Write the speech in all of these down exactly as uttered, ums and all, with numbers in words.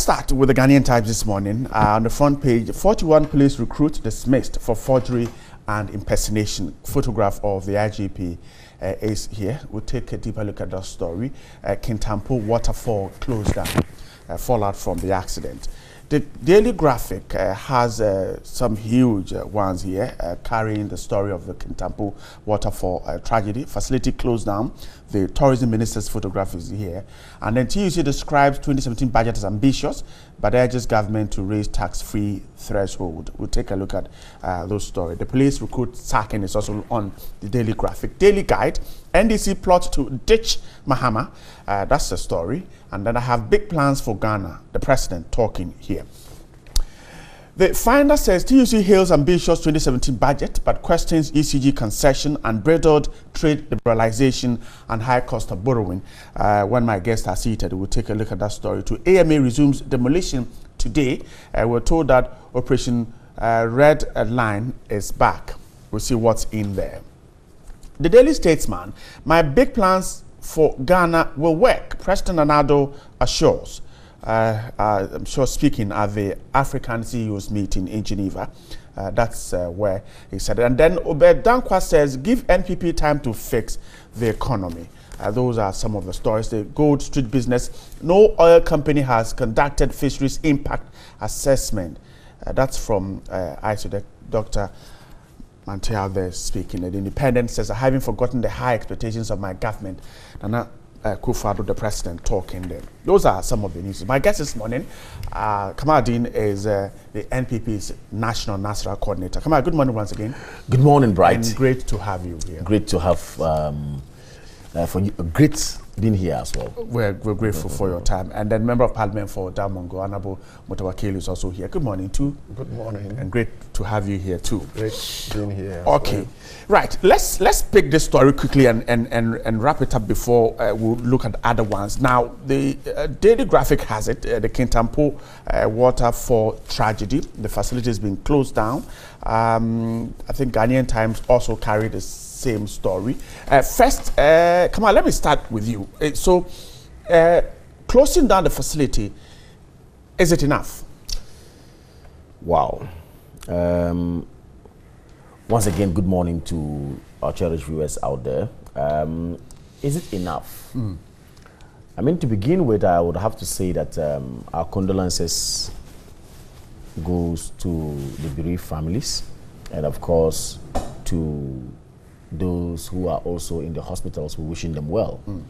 start with the Ghanaian Times this morning. Uh, on the front page, forty-one police recruits dismissed for forgery and impersonation. Photograph of the I G P uh, is here. We'll take a deeper look at that story. Uh, Kintampo waterfall closed down, uh, fallout from the accident. The Daily Graphic uh, has uh, some huge uh, ones here, uh, carrying the story of the Kintampo waterfall uh, tragedy. Facility closed down. The tourism minister's photograph is here. And then T U C describes twenty seventeen budget as ambitious, but urges government to raise tax-free threshold. We'll take a look at uh, those stories. The police recruit sacking is also on the Daily Graphic. Daily Guide, N D C plot to ditch Mahama. Uh, that's the story. And then I have big plans for Ghana, the president talking here. The Finder says T U C hails ambitious twenty seventeen budget, but questions E C G concession, unbridled trade liberalization, and high cost of borrowing. Uh, when my guests are seated, we'll take a look at that story too. A M A resumes demolition today. Uh, we're told that Operation uh, Red Line is back. We'll see what's in there. The Daily Statesman, my big plans for Ghana will work, Preston Anado assures. Uh, uh, I'm sure speaking at the African C E Os meeting in Geneva. Uh, that's uh, where he said it. And then Obed Dankwa says, give N P P time to fix the economy. Uh, those are some of the stories. The Gold Street business, no oil company has conducted fisheries impact assessment. Uh, that's from uh, I C D, Doctor Mantel there speaking. The Independent says, I haven't forgotten the high expectations of my government. Nana uh, Akufo-Addo, the president, talking there. Those are some of the news. My guest this morning, uh, Kamaldeen, is uh, the N P P's National Nasra Coordinator. Kamal, good morning once again. Good morning, Bright. And great to have you here. Great to have, um, uh, for you, great being here as well. We're, we're grateful for your time. And then Member of Parliament for Damongo, Honorable Mutawakili, is also here. Good morning too. Good morning. And great to have you here too. Great being here. Okay, well. Right. Let's let's pick this story quickly and and and, and wrap it up before uh, we we'll look at other ones. Now, the uh, Daily Graphic has it. Uh, the Kintampo uh, waterfall tragedy. The facility has been closed down. Um, I think Ghanaian Times also carried this same story. Uh, first, uh, come on, let me start with you. Uh, so, uh, closing down the facility, is it enough? Wow. Um, once again, good morning to our cherished viewers out there. Um, is it enough? Mm. I mean, to begin with, I would have to say that um, our condolences goes to the bereaved families, and of course, to those who are also in the hospitals, we're wishing them well. Mm.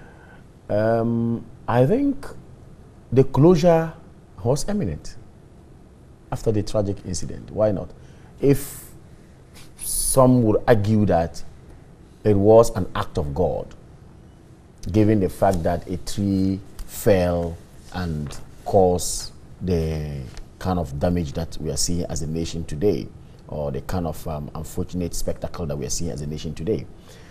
Um, I think the closure was imminent after the tragic incident. Why not? If some would argue that it was an act of God, given the fact that a tree fell and caused the kind of damage that we are seeing as a nation today, or the kind of um, unfortunate spectacle that we are seeing as a nation today.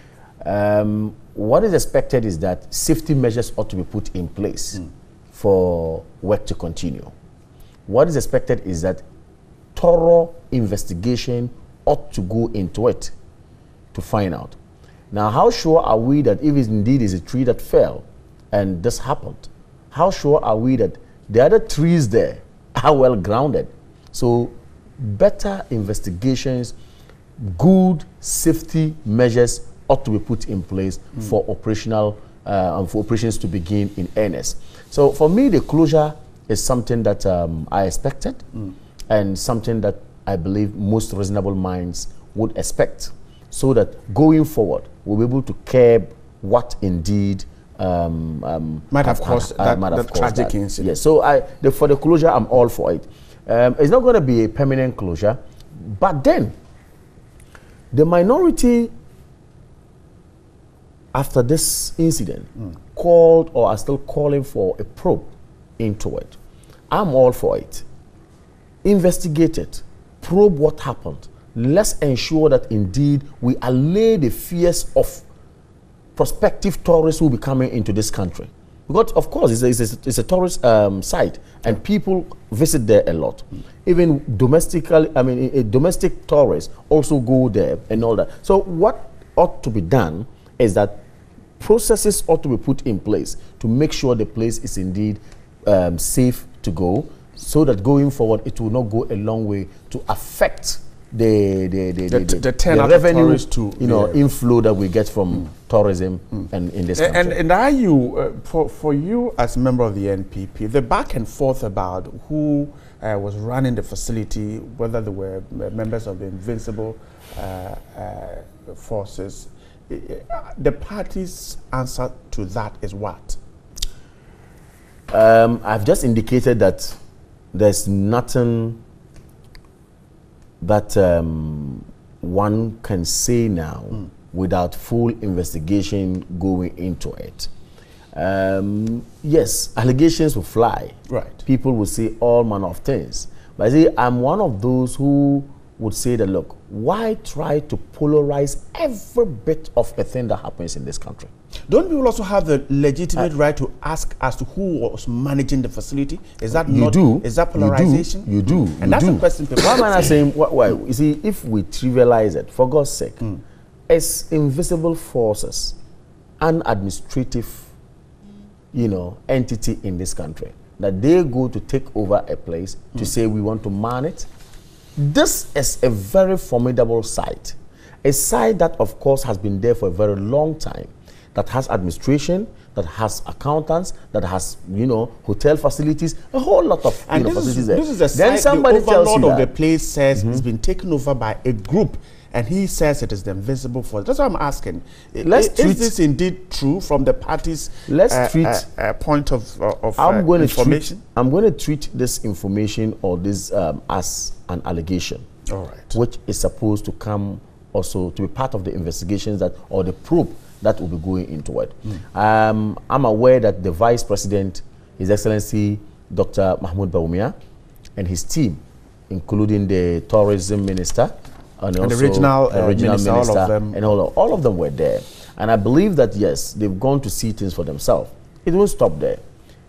Um, what is expected is that safety measures ought to be put in place mm. for work to continue. What is expected is that thorough investigation ought to go into it to find out. Now, how sure are we that if it indeed is a tree that fell and this happened, how sure are we that the other trees there are well grounded? So, better investigations, good safety measures ought to be put in place mm. for operational uh, and for operations to begin in earnest. So for me, the closure is something that um, I expected mm. and something that I believe most reasonable minds would expect, so that going forward we'll be able to curb what indeed um, um, might have caused uh, that, might have caused tragic that. incident. Yes, so I, the, for the closure, I'm all for it. Um, it's not going to be a permanent closure, but then the minority, after this incident, mm. called or are still calling for a probe into it. I'm all for it. Investigate it, probe what happened. Let's ensure that indeed we allay the fears of prospective tourists who will be coming into this country. Because, of course, it's a, it's a, it's a tourist um, site, and people visit there a lot. Mm. Even domestically, I mean, a, a domestic tourists also go there and all that. So what ought to be done is that processes ought to be put in place to make sure the place is indeed um, safe to go, so that going forward it will not go a long way to affect the the the, the, the, the, the, the revenue to you know yeah. inflow that we get from mm. tourism mm. and in this and, country. And, and are you uh, for for you as a member of the N P P, the back and forth about who uh, was running the facility, whether they were members of the Invincible uh, uh, forces, uh, the party's answer to that is what? Um, I've just indicated that there's nothing that um, one can say now mm. without full investigation going into it. Um, yes, allegations will fly. Right. People will say all manner of things. But I say I'm one of those who would say that, look, why try to polarize every bit of a thing that happens in this country? Don't people also have the legitimate uh, right to ask as to who was managing the facility? Is that you not? Do, is that polarization? You do. You do and you that's do. the question. People why am I saying? Why, why? You see, if we trivialize it, for God's sake, mm. it's invisible forces, an administrative, you know, entity in this country that they go to take over a place mm. to say we want to man it. This is a very formidable site, a site that, of course, has been there for a very long time, that has administration, that has accountants, that has, you know, hotel facilities, a whole lot of and you know, this facilities is, there. This is a site, then somebody the tells you overlord of that the place says mm-hmm. it's been taken over by a group, and he says it is the Invisible Force. That's what I'm asking. Let's is, treat, is this indeed true from the party's let's uh, treat, uh, uh, point of, uh, of I'm uh, going information? To treat, I'm going to treat this information or this um, as an allegation. All right. Which is supposed to come also to be part of the investigations that or the probe that will be going into it. Mm. Um, I'm aware that the Vice President, His Excellency Doctor Mahmoud Bawumia, and his team, including the Tourism Minister and, and also the regional, uh, regional minister, minister, all of them. and all of, all of them were there. And I believe that yes, they've gone to see things for themselves. It won't stop there.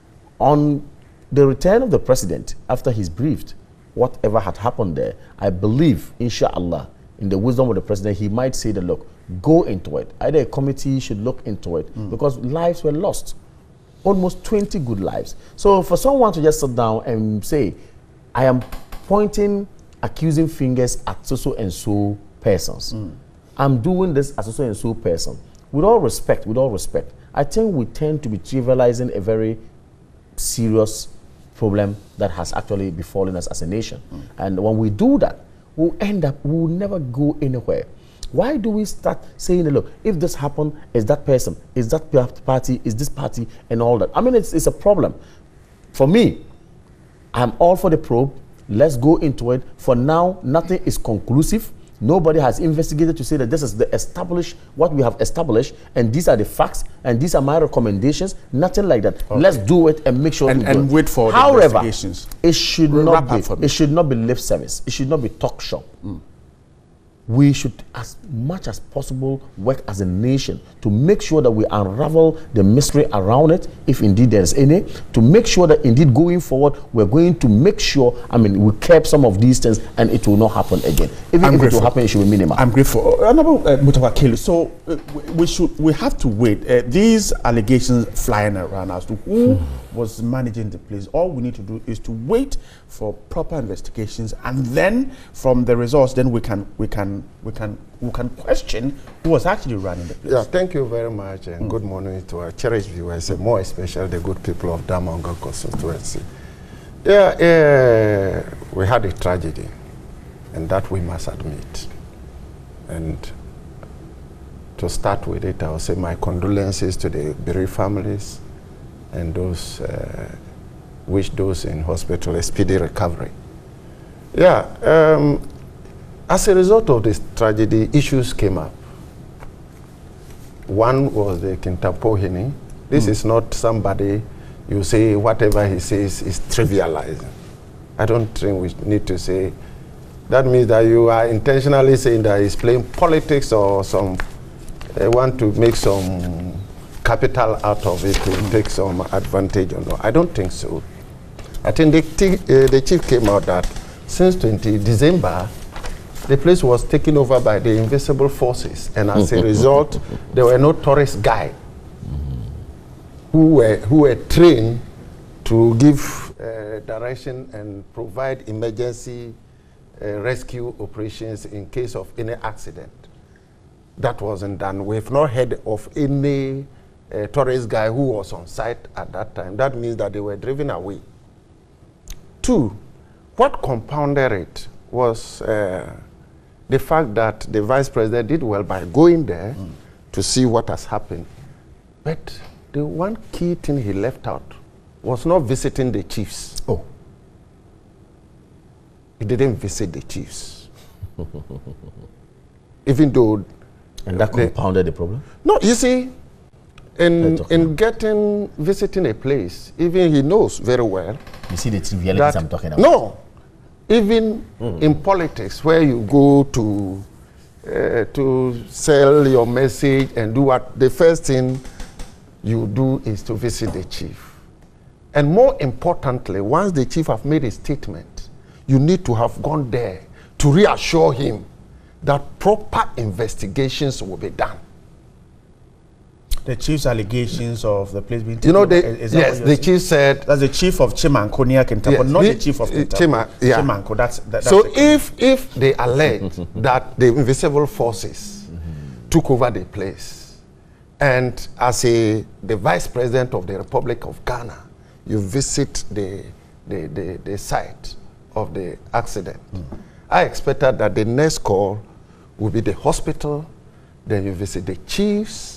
On the return of the president, after he's briefed, whatever had happened there, I believe, inshallah, in the wisdom of the president, he might say that, look, go into it. Either a committee should look into it mm. because lives were lost. Almost twenty good lives. So for someone to just sit down and say, I am pointing, accusing fingers at so-so and so persons. Mm. I'm doing this as so and so person. With all respect, with all respect, I think we tend to be trivializing a very serious problem that has actually befallen us as a nation. Mm. And when we do that, we'll end up, we'll never go anywhere. Why do we start saying, look, if this happened, is that person, is that party, is this party, and all that? I mean, it's, it's a problem. For me, I'm all for the probe. Let's go into it. For now, nothing is conclusive. Nobody has investigated to say that this is the established, what we have established, and these are the facts, and these are my recommendations. Nothing like that. Okay. Let's do it and make sure. And, we and do wait for However, the investigations. It should We'll not be. It should not be lip service. It should not be talk shop. Mm. We should, as much as possible, work as a nation to make sure that we unravel the mystery around it, if indeed there is any, to make sure that indeed going forward, we're going to make sure, I mean, we keep some of these things and it will not happen again. Even I'm if grateful. it will happen, it should be minimal. I'm grateful. Honorable uh, Mutawakil, so uh, we should, we have to wait. Uh, these allegations flying around as to who hmm. was managing the place, all we need to do is to wait for proper investigations, and then from the results, then we can, we can we can we can question who was actually running the place. Yeah, thank you very much, and mm. good morning to our cherished viewers, and more especially the good people of Damonga constituency. Yeah, uh, we had a tragedy, and that we must admit. And to start with it, I'll say my condolences to the bereaved families and those uh, wish those in hospital a speedy recovery. Yeah. Um, As a result of this tragedy, issues came up. One was the Kintapohini. This mm. is not somebody you say whatever he says is trivializing. I don't think we need to say. That means that you are intentionally saying that he's playing politics or some, uh, want to make some capital out of it to mm. take some advantage or no. I don't think so. I think the, uh, the chief came out that since twentieth December, the place was taken over by the invisible forces, and as a result, there were no tourist guides who were who were trained to give uh, direction and provide emergency uh, rescue operations in case of any accident. That wasn't done. We've not heard of any uh, tourist guy who was on site at that time. That means that they were driven away. Two, what compounded it was uh, the fact that the vice president did well by going there mm. to see what has happened. But the one key thing he left out was not visiting the chiefs. Oh. He didn't visit the chiefs. Even though... And that they, compounded the problem? No, you see, in, in getting, visiting a place, even he knows very well... You see the trivialities I'm talking about? No. Even mm. in politics, where you go to, uh, to sell your message and do what, the first thing you do is to visit the chief. And more importantly, once the chief have made a statement, you need to have gone there to reassure him that proper investigations will be done. The chief's allegations of the place being taken you know, over, they, is yes, the saying? chief said... That's the chief of Chimanko near Kintampo, yes, not the, the chief of Kintampo. Chima, yeah. Chimanko, that's... That, that's so the if, if they allege that the invisible forces mm-hmm. took over the place, and as a, the vice president of the Republic of Ghana, you visit the, the, the, the site of the accident, mm. I expected that the next call would be the hospital, then you visit the chiefs,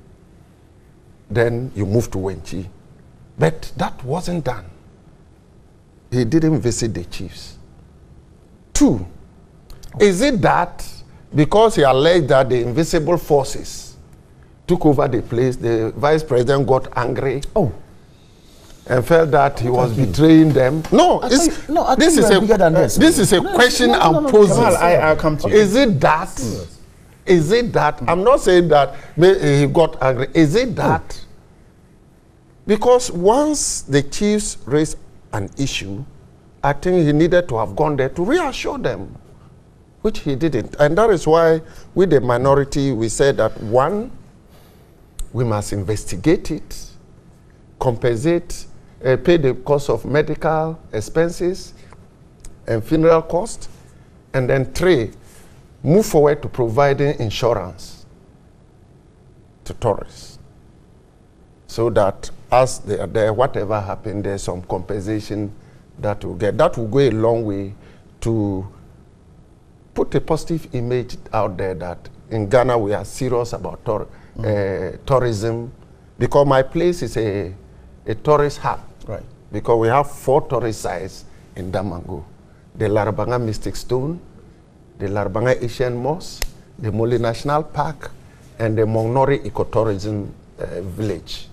then you move to Wenchi. But that wasn't done. He didn't visit the chiefs. Two, okay. Is it that because he alleged that the invisible forces took over the place, the vice president got angry? Oh. And felt that he was betraying them? No, it's, you, no this, is a, this. this is a no, question no, no, I'm no, no, posing. Kamal, I, I'll come to you. Is it that? Yes. Is it that? Mm. I'm not saying that he got angry. Is it that? Mm. Because once the chiefs raised an issue, I think he needed to have gone there to reassure them, which he didn't. And that is why, with the minority, we said that, one, we must investigate it, compensate, uh, pay the cost of medical expenses and funeral costs, and then three, move forward to providing insurance to tourists, so that as they are there, whatever happened, there's some compensation that will get. That will go a long way to put a positive image out there that in Ghana we are serious about tour, mm. uh, tourism, because my place is a, a tourist hub. Right. Because we have four tourist sites in Damango: the Larabanga Mystic Stone, the Larabanga Asian Mosque, the Mole National Park, and the Mongnori Ecotourism uh, Village.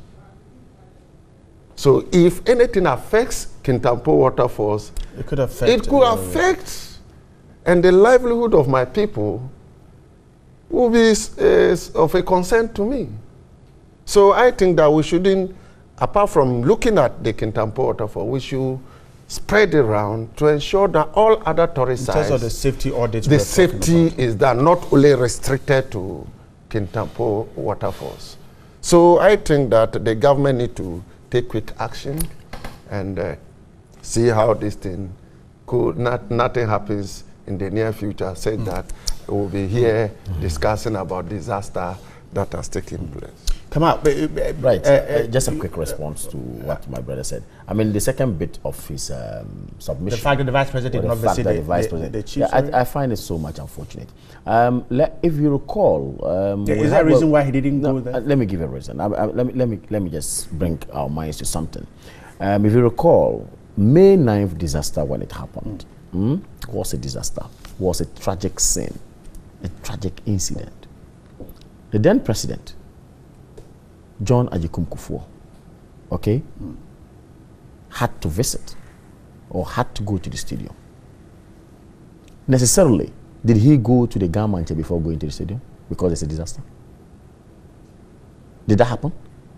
So if anything affects Kintampo waterfalls, it could affect, it could uh, affect, and the livelihood of my people will be uh, of a concern to me. So I think that we shouldn't, apart from looking at the Kintampo waterfall, we should spread it around to ensure that all other tourist sites, in terms of the safety audits, the safety is that not only restricted to Kintampo waterfalls. So I think that the government need to take quick action and uh, see how this thing could, not, nothing happens in the near future. Said mm. that we'll be here mm. discussing about disaster that has taken place. Come out. Right. Uh, uh, just a quick response to what my brother said. I mean, the second bit of his um, submission. The fact that the vice president did not visit the, the, vice the, president. the chief. Yeah, I, I find it so much unfortunate. Um, let, if you recall, um, yeah, is there a reason why he didn't no, go there? Uh, let me give a reason. I, I, let me let me let me just bring our minds to something. Um, if you recall, May ninth disaster when it happened mm. Mm, was a disaster. Was a tragic scene, a tragic incident. The then president, John Agyekum Kufuor, okay, mm. had to visit or had to go to the stadium. Necessarily, did he go to the Gamanche before going to the stadium because it's a disaster? Did that happen?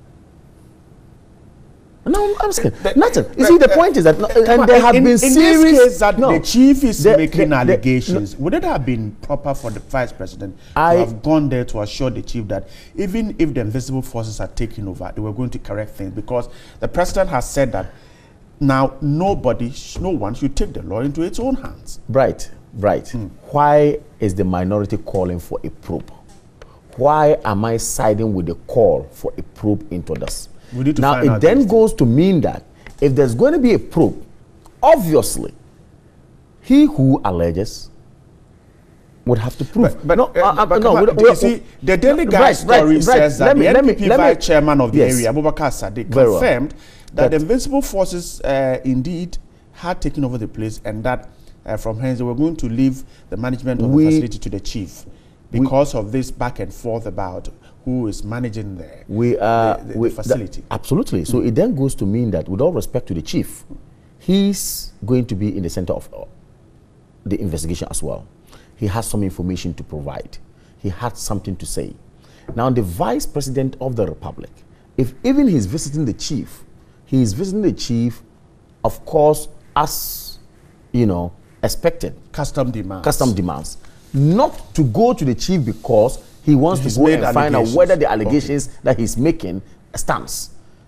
No, I'm asking. Nothing. You see, the point is that, no, and there have in, been in serious... this case that no, the chief is the, making the, allegations, the, no, would it have been proper for the vice president I, to have gone there to assure the chief that even if the invisible forces are taking over, they were going to correct things? Because the president has said that Now, nobody, no one should take the law into its own hands. Right, right. Mm. Why is the minority calling for a probe? Why am I siding with the call for a probe into this? We need to now, find it out then this. goes to mean that if there's going to be a probe, obviously, he who alleges would have to prove. But, but, no, uh, uh, but no, come we, on, we, you see, the Daily Guide right, story right, says right. that Let the me, N P P let me, vice let me, chairman of the yes. area, Abubakar Sadiq, Very well. confirmed that, That the Invincible Forces uh, indeed had taken over the place, and that uh, from hence they were going to leave the management of We- the facility to the chief because of this back and forth about who is managing the, we are the, the, we, the facility. That, absolutely. So it then goes to mean that, with all respect to the chief, he's going to be in the center of uh, the investigation as well. He has some information to provide. He had something to say. Now, the vice president of the republic, if even he's visiting the chief, he is visiting the chief, of course, as you know, expected. Custom demands. Custom demands. Not to go to the chief because he wants He's to go made and find out allegations. whether the allegations that he's making stands.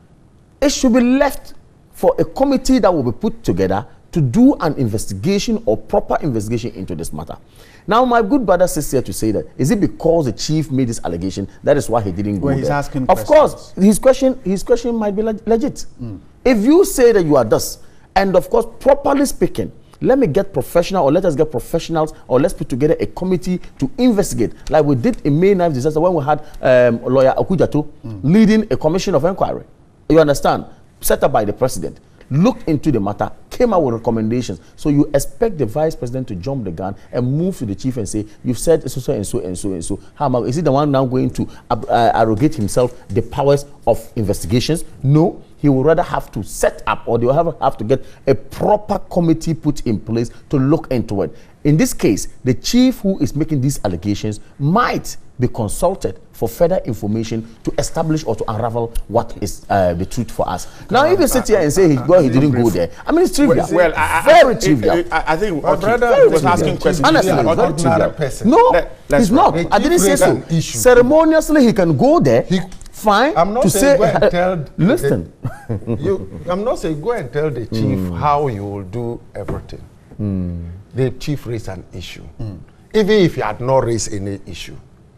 It should be left for a committee that will be put together to do an investigation or proper investigation into this matter. Now, my good brother says here to say that, is it because the chief made this allegation, that is why he didn't go Well, he's there? asking Of questions. course, his question, his question might be leg legit. Mm. If you say that you are this, and of course, properly speaking, let me get professional, or let us get professionals, or let's put together a committee to investigate, like we did in May ninth disaster when we had um, lawyer Okujato mm. leading a commission of inquiry. You understand? Set up by the president, looked into the matter, came out with recommendations. So you expect the vice president to jump the gun and move to the chief and say, you've said so, so, and so, and so, and so. How am I, is he the one now going to uh, arrogate himself the powers of investigations? No. He will rather have to set up, or they will have, have to get a proper committee put in place to look into it. In this case, the chief who is making these allegations might be consulted for further information to establish or to unravel what is uh, the truth for us. Now, if you sit here and say he, well, he didn't go there, I mean, it's trivial. Well, I, I, very I, trivial. I, I think My okay, brother he was trivial. asking questions. Honestly, Yeah, very not trivial. another person. No, Let- let's he's wrap. not. The I didn't chief say raised so. an issue. Ceremoniously, he can go there. He- Fine. I'm not to saying say, go and tell. listen. The, you, I'm not saying go and tell the chief mm. how you will do everything. Mm. The chief raised an issue. Mm. Even if he had not raised any issue,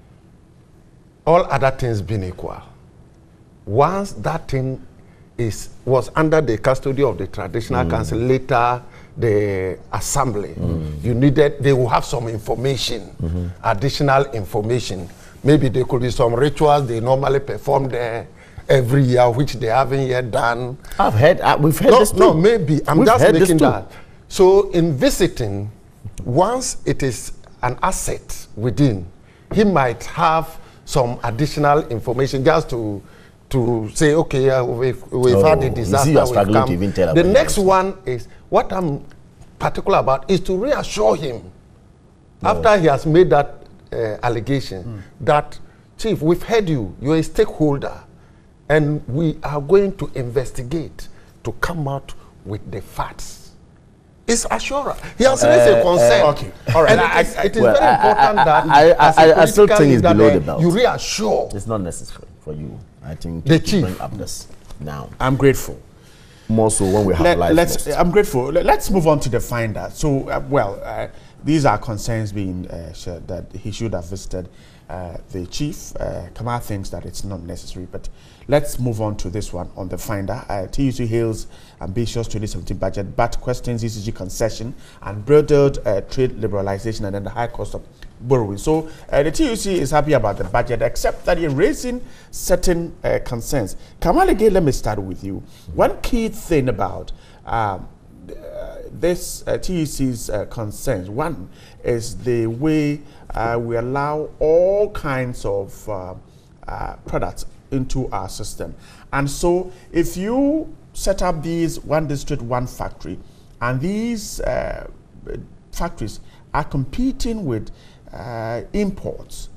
all other things being equal, once that thing is was under the custody of the traditional mm. council, later the assembly, mm. you needed, they will have some information, mm-hmm. additional information. Maybe there could be some rituals they normally perform there every year, which they haven't yet done. I've heard, uh, we've heard no, this too. No, maybe. I'm we've just heard making this too. that. So in visiting, once it is an asset within, he might have some additional information just to to say, okay, uh, we've, we've oh, had a you disaster. see you're we've struggling come. to even tell the about next it. one is, what I'm particular about is to reassure him, no. after he has made that uh, allegation, mm. that, Chief, we've heard you, you're a stakeholder, and we are going to investigate to come out with the facts. It's assurance. He has raised Uh, a concern. uh, okay. All right. And I- it is, I- it is well, very I- important I- that I- as a I- I still political think it's leader, below the then belt. you reassure. It's not necessary for you, I think, The to chief. bring up this now. I'm grateful. More so when we have Let, life let's. lost. I'm grateful. Let, let's move on to the finder. So, uh, well, uh, these are concerns being uh, shared that he should have visited uh, the chief. Uh, Kamal thinks that it's not necessary, but let's move on to this one on the finder. Uh, T U C hails ambitious twenty seventeen budget, but questions E C G concession and broadened uh, trade liberalization and then the high cost of borrowing. So uh, the T U C is happy about the budget, except that you're raising certain uh, concerns. Kamal, again, let me start with you. Mm-hmm. One key thing about um, uh, this uh, T U C's uh, concerns, one is the way uh, we allow all kinds of uh, uh, products into our system. And so if you set up these one district, one factory, and these uh, factories are competing with uh, imports,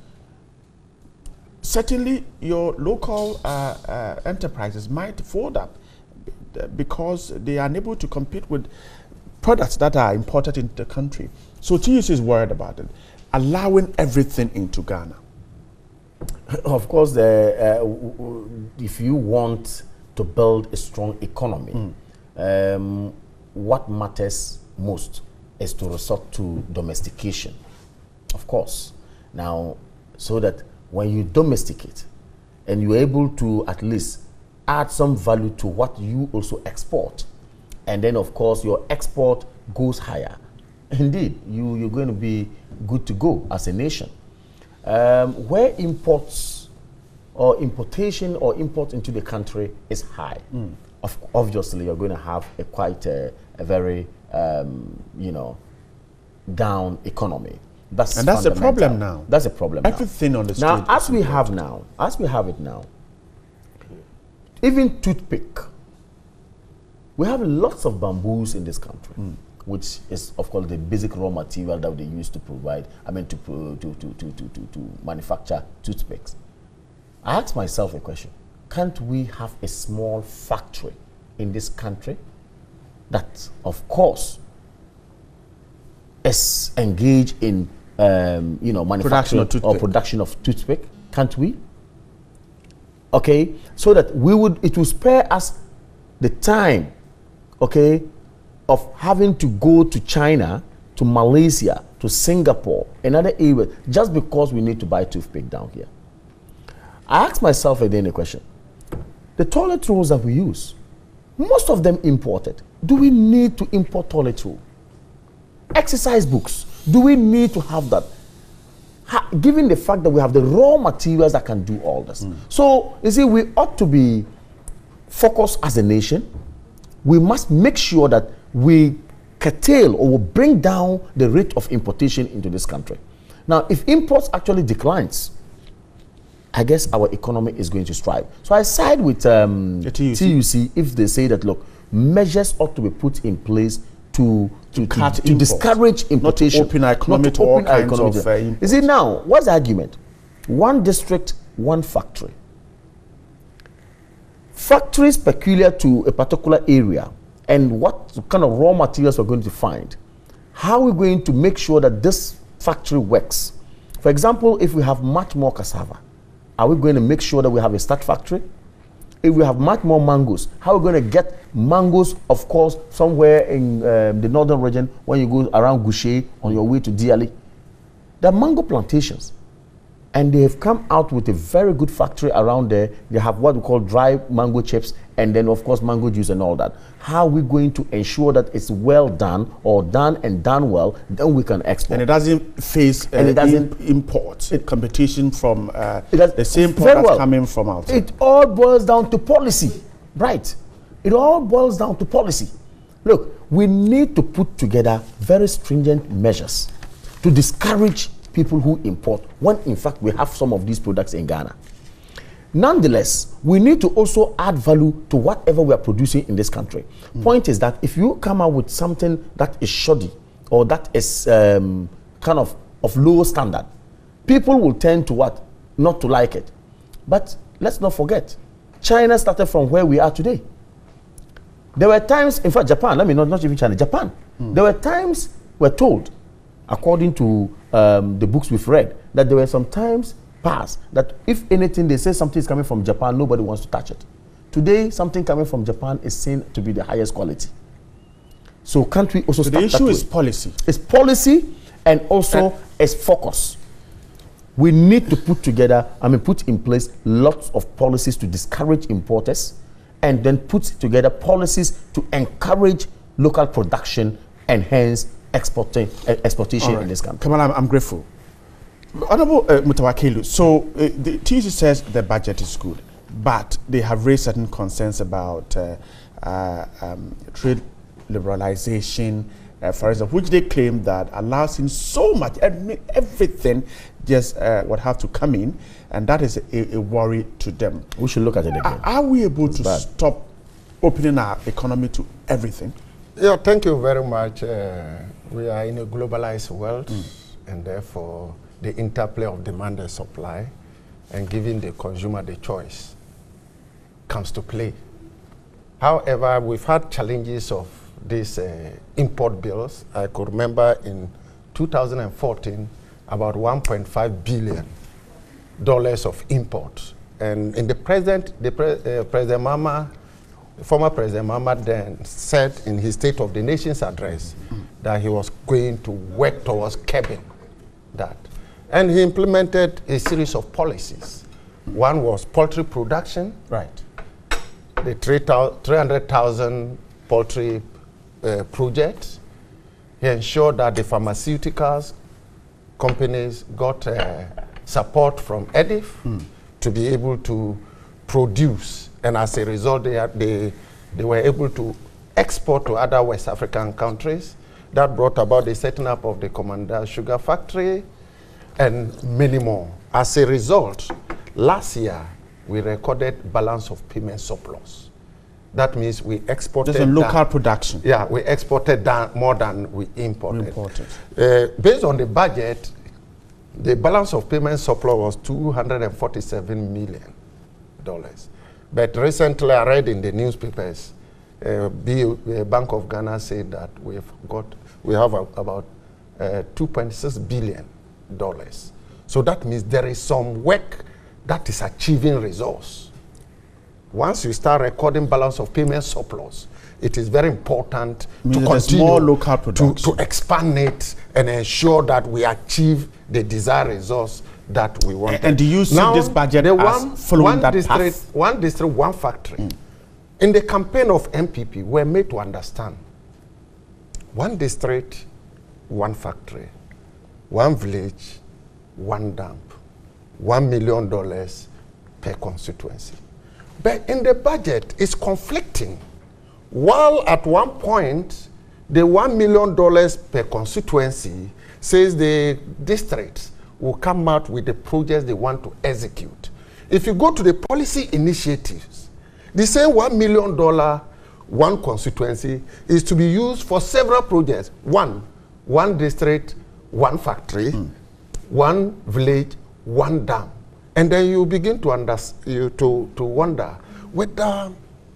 certainly your local uh, uh, enterprises might fold up because they are unable to compete with products that are imported into the country. So T U C is worried about it, allowing everything into Ghana. Of course, uh, uh, if you want to build a strong economy, mm. um, what matters most is to resort to domestication, of course. Now, so that when you domesticate and you're able to at least add some value to what you also export, and then of course your export goes higher, indeed, you, you're going to be good to go as a nation. Um, where imports or importation or import into the country is high, mm. of, obviously you're going to have a quite a, a very, um, you know, down economy. That's and that's a problem now. That's a problem Everything now. on the street. Now, as we have now, as we have it now, even toothpick, we have lots of bamboos in this country, mm. which is, of course, the basic raw material that they use to provide, I mean, to, to, to, to, to, to, to manufacture toothpicks. I asked myself a question. Can't we have a small factory in this country that, of course, is engaged in, um, you know, manufacturing production or production of toothpick? Can't we? Okay, so that we would, it will spare us the time, okay, of having to go to China, to Malaysia, to Singapore, and other areas, just because we need to buy toothpick down here. I asked myself again a question. The toilet rolls that we use, most of them imported. Do we need to import toilet roll? Exercise books, do we need to have that? Ha, given the fact that we have the raw materials that can do all this. Mm. So, you see, we ought to be focused as a nation. We must make sure that we curtail or bring down the rate of importation into this country. Now, if imports actually declines, I guess our economy is going to strive. So I side with um, the T U C. T U C if they say that, look, measures ought to be put in place to to, to, to, to discourage importation. Not to open our economy not to, to all kinds economy. of uh, imports. You see, now, what's the argument? One district, one factory. Factories peculiar to a particular area and what kind of raw materials we're going to find. How are we going to make sure that this factory works? For example, if we have much more cassava, are we going to make sure that we have a starch factory? If we have much more mangoes, how are we going to get mangoes, of course, somewhere in um, the northern region when you go around Goucher on your way to Diali? There are mango plantations. And they have come out with a very good factory around there. They have what we call dry mango chips and then, of course, mango juice and all that. How are we going to ensure that it's well done or done and done well, then we can export. And it doesn't face uh, and it doesn't, imp import, it, competition from uh, it does, the same products well. coming from outside. It all boils down to policy, right? It all boils down to policy. Look, we need to put together very stringent measures to discourage people who import, when in fact we have some of these products in Ghana. Nonetheless, we need to also add value to whatever we are producing in this country. Mm. Point is that if you come out with something that is shoddy or that is um, kind of of low standard, people will tend to what? Not to like it. But let's not forget, China started from where we are today. There were times, in fact, Japan, let me not, not even China, Japan. Mm. There were times we're told, according to um, the books we've read, that there were some times past that if anything, they say something is coming from Japan, nobody wants to touch it. Today, something coming from Japan is seen to be the highest quality. So can't we also so start the issue that is way? policy. It's policy and also uh, it's focus. We need to put together, I mean, put in place lots of policies to discourage importers and then put together policies to encourage local production and hence exporting, uh, exportation right. in this country. Kamala, I'm, I'm grateful. Honorable uh, Mutawakilu, so uh, the T U C says the budget is good, but they have raised certain concerns about uh, uh, um, trade liberalization, uh, for example, which they claim that allows in so much, everything just uh, would have to come in, and that is a, a worry to them. We should look at it again. Are, are we able it's to bad. stop opening our economy to everything? Yeah, thank you very much. Uh, we are in a globalized world, mm. and therefore the interplay of demand and supply and giving the consumer the choice comes to play. However, we've had challenges of these uh, import bills. I could remember in two thousand fourteen, about one point five billion dollars of imports. And in the present, the pre uh, President Mama former President Muhammad then said in his State of the Nation's address mm. that he was going to work towards curbing that. And he implemented a series of policies. One was poultry production. Right. The three hundred thousand poultry uh, project. He ensured that the pharmaceuticals companies got uh, support from E D I F mm. to be able to produce. And as a result, they, are, they, they were able to export to other West African countries. That brought about the setting up of the Commander Sugar Factory and many more. As a result, last year, we recorded balance of payment surplus. That means we exported. Just a local production. Yeah, we exported down more than we imported. imported. Uh, based on the budget, the balance of payment surplus was two hundred forty-seven million dollars. But recently, I read in the newspapers, uh, the Bank of Ghana said that we've got we have a, about uh, two point six billion dollars. So that means there is some work that is achieving results. Once you start recording balance of payment surplus, it is very important to continue more local to, to expand it and ensure that we achieve the desired results that we want. And do you see now, this budget the as one, following one that district, path? One district, one factory. Mm. In the campaign of M P P, we're made to understand one district, one factory, one village, one dump, one million dollars per constituency. But in the budget, it's conflicting. While at one point, the one million dollars per constituency says the districts will come out with the projects they want to execute. If you go to the policy initiatives, the same one million dollars, one constituency is to be used for several projects. One, one district, one factory, mm. one village, one dam. And then you begin to, under, you, to, to wonder whether uh,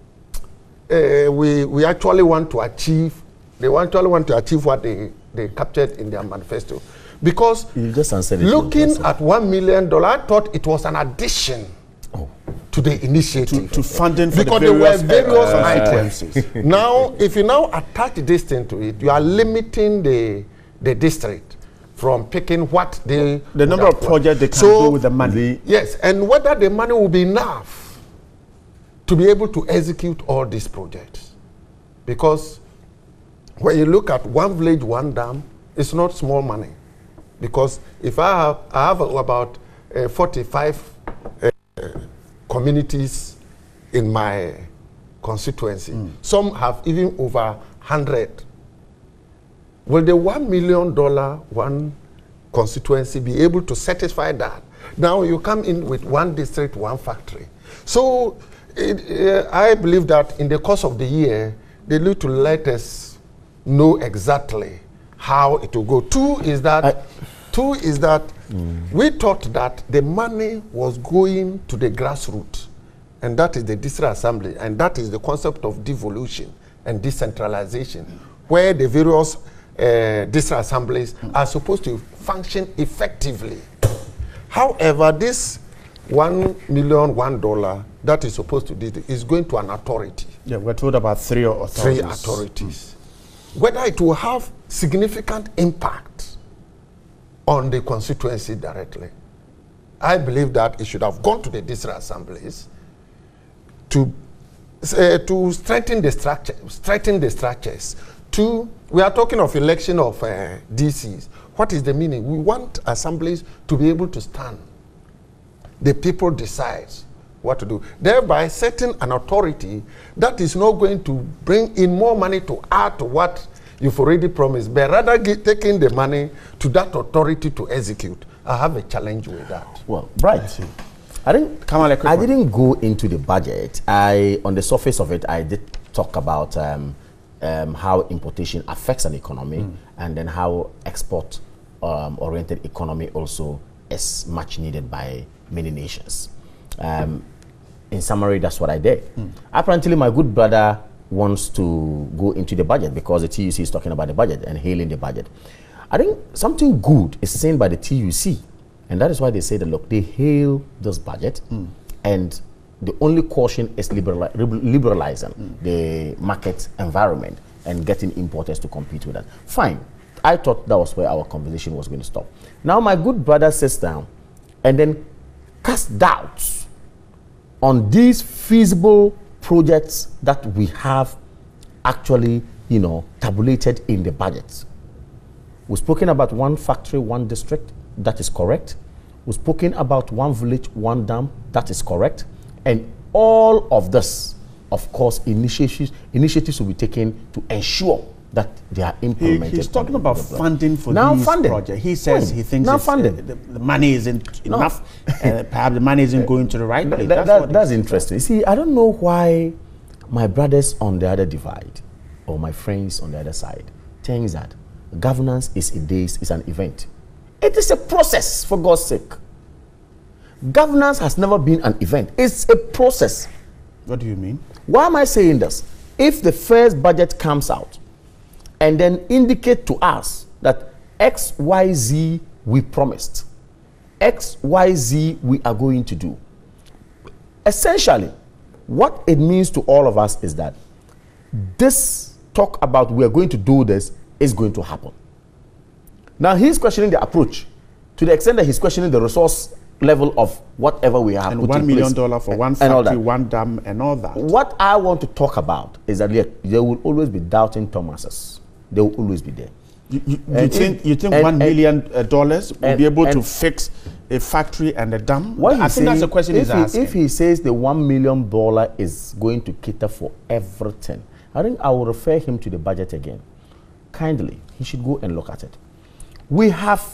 we, we actually want to achieve, they actually want to achieve what they, they captured in their manifesto. Because you just answered it looking at one million dollars, I thought it was an addition oh. to the initiative. To, to funding for because the various, there were various uh, items. Now, if you now attach this thing to it, you are limiting the, the district from picking what they... The number of projects they can so, do with the money. Yes, and whether the money will be enough to be able to execute all these projects. Because when you look at one village, one dam, it's not small money. Because if I have, I have about uh, forty-five uh, communities in my constituency, mm. some have even over one hundred. Will the one million dollar one constituency be able to satisfy that? Now you come in with one district, one factory. So it, uh, I believe that in the course of the year, they need to let us know exactly how it will go. Two is that, I, two is that mm. we thought that the money was going to the grassroots, and that is the district assembly, and that is the concept of devolution and decentralization, where the various uh, district assemblies mm. are supposed to function effectively. However, this one million one dollar that is supposed to do is going to an authority. Yeah, we're told about three authorities. Three authorities. Mm. Whether it will have significant impact on the constituency directly, I believe that it should have gone to the district assemblies to uh, to strengthen the structure, strengthen the structures. Two, we are talking of election of uh, D Cs. What is the meaning? We want assemblies to be able to stand. The people decide what to do, thereby setting an authority that is not going to bring in more money to add to what you've already promised, but rather get, taking the money to that authority to execute. I have a challenge with that. Well, right. I didn't, I didn't go into the budget. I, on the surface of it, I did talk about um, um, how importation affects an economy, mm. and then how export-oriented um, economy also is much needed by many nations. Um, in summary, that's what I did. Mm. Apparently, my good brother wants to go into the budget because the T U C is talking about the budget and hailing the budget. I think something good is seen by the T U C, and that is why they say that, look, they hail this budget, mm. and the only caution is liberali liberalizing mm. the market environment and getting importers to compete with us. Fine. I thought that was where our conversation was going to stop. Now my good brother sits down and then cast doubts on these feasible projects that we have actually, you know, tabulated in the budgets. We've spoken about one factory, one district. That is correct. We've spoken about one village, one dam. That is correct. And all of this, of course, initiatives, initiatives will be taken to ensure that they are implemented. He, he's talking about funding for now these funding. projects. He says When? he thinks now it's, funding. Uh, the, the money isn't No. enough. uh, perhaps the money isn't going to the right place. That, That's, that, what that's he's- interesting. See, I don't know why my brothers on the other divide or my friends on the other side think that governance is a day, is an event. It is a process, for God's sake. Governance has never been an event. It's a process. What do you mean? Why am I saying this? If the first budget comes out and then indicate to us that X, Y, Z we promised, X, Y, Z we are going to do. Essentially, what it means to all of us is that this talk about we are going to do this is going to happen. Now he's questioning the approach to the extent that he's questioning the resource level of whatever we have And put one in million place. dollar for one And all factory, that. one dam, and all that. What I want to talk about is that there, there will always be doubting Thomases. They will always be there. You, you, you And think if- you think and- one and- million uh, dollars will and- be able to and- fix a factory and a dam? What I he's think that's the saying, question if he's he, asking. If he says the one million dollar is going to cater for everything, I think I will refer him to the budget again. Kindly, he should go and look at it. We have,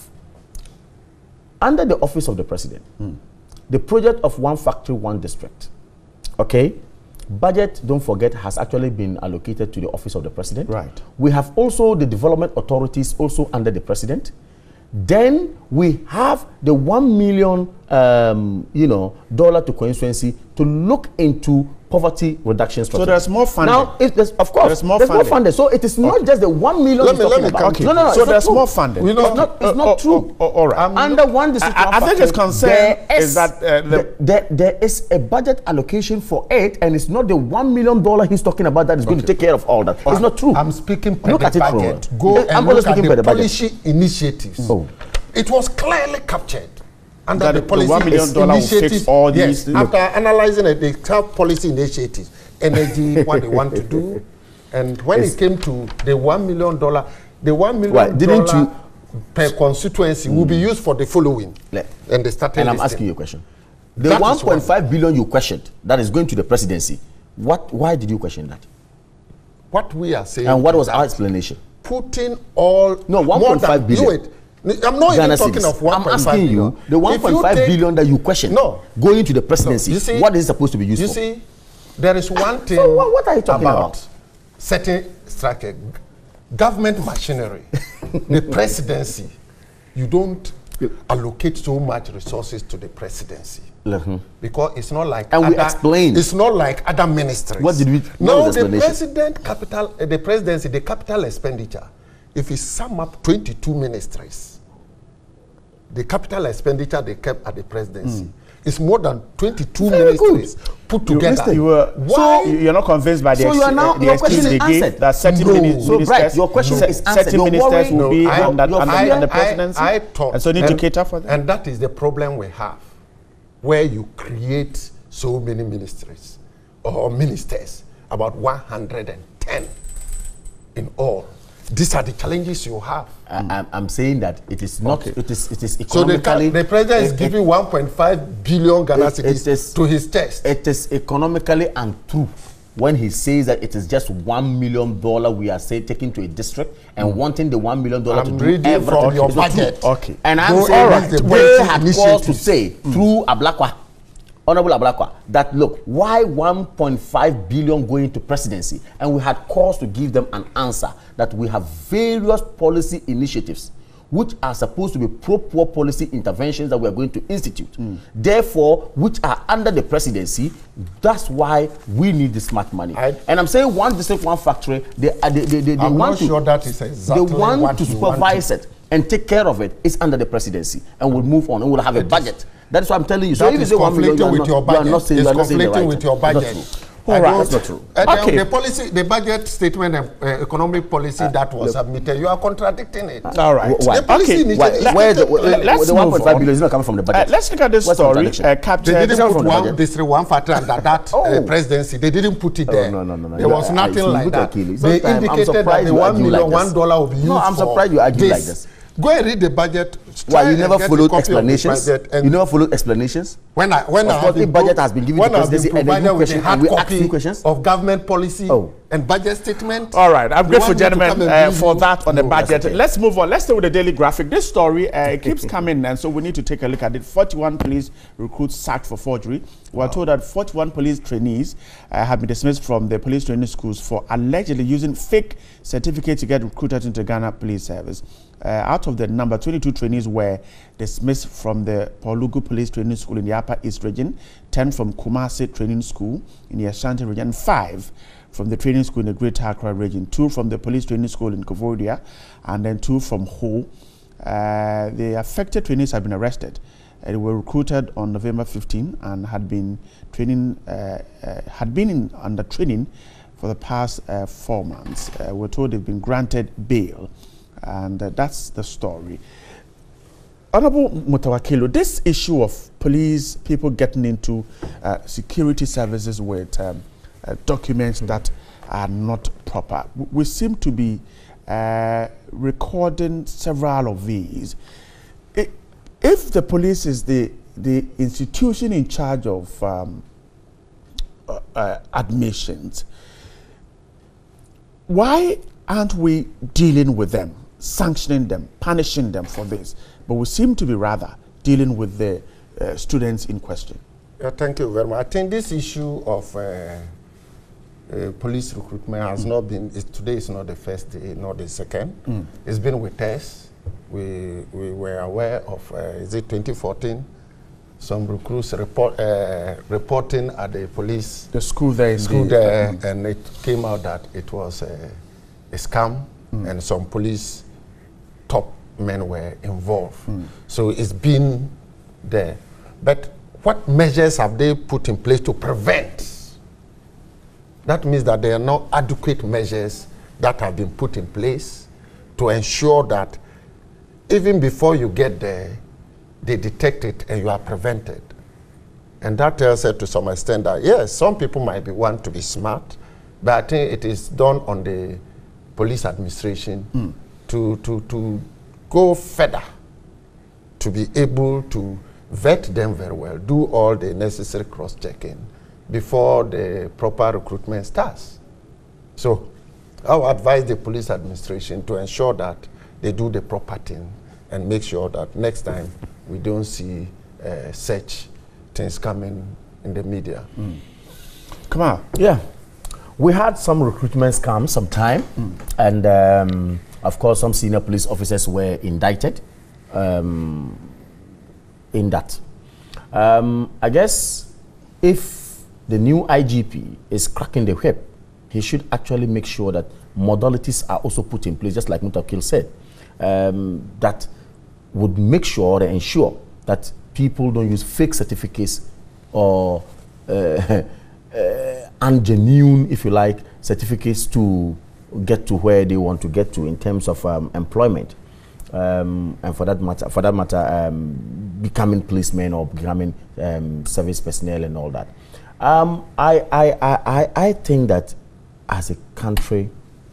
under the office of the president, Hmm. the project of one factory, one district. Okay? Budget, don't forget, has actually been allocated to the office of the president. Right. We have also the development authorities also under the president. Then we have the one million, um, you know, dollar to constituency to look into poverty reduction strategy. there's more funding. Now, it, there's, of course, There's more there's more funding. funding. So it is not Okay. just the one million Let he's me- let talking me about. come Okay. No, no, no. So it's not there's true. more funding. We know- It's not, it's Oh, not oh, true. oh, oh, all right. Under one district, I- one I think factory, his concern there is that, uh, the- there- there, there is a budget allocation for it, and it's not the one million dollar he's talking about that is going to take care of all that. It's not true. I'm speaking per Look the at it from budget. where? Go Eh, and I'm look always at speaking the per the budget. policy initiatives. Oh. It was clearly captured under That the the policy one million dollar will fix initiative. all Yes, these- after analyzing it, they have policy initiatives, energy, what they want to do, and when It's- it came to the one million dollar, the one million Right, didn't dollar you- per constituency will be used for the following. Le- And they started. And I'm listing. asking you a question. The That is one point five one. billion you questioned that is going to the presidency, what? Why did you question that? What we are saying. And what is was that our explanation? Putting all No, more one point five than- billion. no, wait. I'm not Ghana even talking cedis. of one I'm point five asking billion. you the one If you point five take- billion that you questioned No. going to the presidency. No, you see- what is it supposed to be used You for? see, there is one thing So what- what are you talking about? certain structure, government machinery, the presidency. You don't allocate so much resources to the presidency Mhm. because it's not like And we other, explained. It's not like other ministries. What did we- what No, was the the explanation? president capital, uh, the presidency, the capital expenditure. If you sum up twenty-two ministries, the capital expenditure they kept at the presidency is more than twenty-two Very good. ministries put You, together. you were, Why? so you're not convinced by the, So you are ex- now- uh, the your excuse question they is gave answered. that certain No. mini- So, ministers, Bright, your question cer- is answered. certain Your ministers worry- will be No, I- under, your under, fear- under the presidency, I, I thought, and so need to cater for them. And that is the problem we have, where you create so many ministries or ministers, about one hundred ten in all. These are the challenges you have. I, I'm, I'm saying that it is not. Okay. It is. It is So the, economically. the president is it- giving one point five billion Ghana It- it cedis is- to his test. It is economically untrue when he says that it is just one million dollar we are say taking to a district and wanting the one million dollar to I'm do reading everything. from your It's not true. budget. Okay. And I'm Go saying and read that the they budget had cause to initiatives. say through Ablakwa, Honorable Ablakwa, that look, why one point five billion going to presidency? And we had cause to give them an answer that we have various policy initiatives which are supposed to be pro-poor policy interventions that we are going to institute. Therefore, which are under the presidency. That's why we need the smart money. I- and I'm saying one district, one factory, they, uh, they, they, they, they I'm want not to, sure that is exactly they want what to you want supervise it and take care of it is under the presidency, and we'll move on and we'll have a budget That's what I'm telling you. So That if you is say one million, you conflicting are with not, your you are budget. not saying, It's you are not saying the conflicting right with your thing. budget. That's true. All I right. don't- That's not true. Uh, the- Okay. The policy, the budget statement, and uh, economic policy Uh, that was submitted, you are contradicting it. All right. Why? The policy Okay. initiative Why, is where the, stated the, let's the one point move five on. billion is not coming from the Uh, budget? let's look at this What's story. contradiction? Uh, They captured. didn't It's not put from the one budget. district, one factor under that Oh. uh, presidency. They didn't put it Oh, there. no, no, no, no. There You was are- nothing you like look that. at Keely. They Sometimes I'm indicated that surprised the you one argue million, like one this. dollar will be used No, I'm for surprised you argue this. like this. Go and read the budget. Why, Try you and never get a followed copy of the explanations? budget, and You never followed explanations? When I when Of I course, have been if budget pro- has been given when to I've been presidency and then provided you with question a hard and we ask copy you questions? of government policy Oh. and budget statement. All right, I'm you grateful, want me to gentlemen, come and uh, give for you- that on the No, that's budget. okay. Let's move on. Let's stay with the Daily Graphic. This story uh, it keeps coming, and so we need to take a look at it. forty-one police recruits sacked for forgery. We are told that forty-one police trainees uh, have been dismissed from the police training schools for allegedly using fake certificates to get recruited into Ghana Police Service. Uh, out of the number, twenty-two trainees were dismissed from the Polugu Police Training School in the Upper East region, ten from Kumasi Training School in the Ashanti region, and five from the training school in the Greater Accra region, two from the police training school in Kovodia, and then two from Ho. Uh, the affected trainees have been arrested. Uh, they were recruited on November fifteenth and had been training, uh, uh, had been in, under training for the past uh, four months. Uh, we're told they've been granted bail, and uh, that's the story. Honorable Mutawakilo, this issue of police people getting into uh, security services with um, uh, documents that are not proper, w- we seem to be uh, recording several of these. I if the police is the the institution in charge of um, uh, uh, admissions, why aren't we dealing with them, sanctioning them, punishing them for this? But we seem to be rather dealing with the uh, students in question. Yeah, thank you very much. I think this issue of uh, uh, police recruitment has mm. not been, is, today is not the first day, not the second. Mm. It's been with us. We, we were aware of, uh, is it twenty fourteen? Some recruits report, uh, reporting at the police The school there in school the, there, mm. and it came out that it was a, a scam, mm. and some police top men were involved. Mm. So it's been there. But what measures have they put in place to prevent? That means that there are no adequate measures that have been put in place to ensure that even before you get there, they detect it and you are prevented. And that tells us to some extent that, yes, some people might be want to be smart, but I think it is done on the police administration mm. to, to, to go further, to be able to vet them very well, do all the necessary cross-checking before the proper recruitment starts. So I would advise the police administration to ensure that they do the proper thing and make sure that next time we don't see uh, such things coming in the media. Mm. Come on. Yeah. We had some recruitment scams sometime, mm. and um, of course some senior police officers were indicted um, in that. Um, I guess if the new I G P is cracking the whip, he should actually make sure that modalities are also put in place, just like Mutakil said, um, that would make sure and ensure that people don't use fake certificates or uh, uh, ungenuine, if you like, certificates to get to where they want to get to in terms of um, employment, um, and for that matter, for that matter, um, becoming policemen or becoming um, service personnel and all that. Um, I, I, I, I think that as a country,